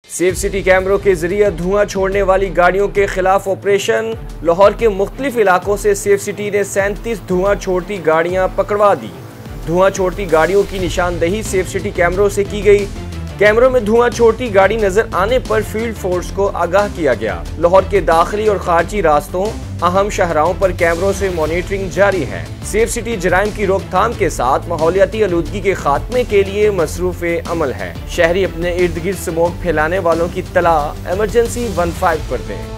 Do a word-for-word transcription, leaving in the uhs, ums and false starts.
Safe city कैमरों के जरिए धुआं छोड़ने वाली गाड़ियों के खिलाफ ऑपरेशन। लाहौर के मुख्तलिफ इलाकों से सेफ सिटी ने सैंतीस धुआं छोड़ती गाड़ियां पकड़वा दी। धुआं छोड़ती गाड़ियों की निशानदेही सेफ सिटी कैमरों से की गई। कैमरों में धुआं छोड़ती गाड़ी नजर आने पर फील्ड फोर्स को आगाह किया गया। लाहौर के दाखिली और खारजी रास्तों, अहम शहराओं पर कैमरों से मॉनिटरिंग जारी है। सेफ सिटी जराइम की रोकथाम के साथ माहौलियाती आलूदगी के खात्मे के लिए मसरूफ अमल है। शहरी अपने इर्द गिर्द स्मोक फैलाने वालों की तला इमरजेंसी वन फाइव पर दें।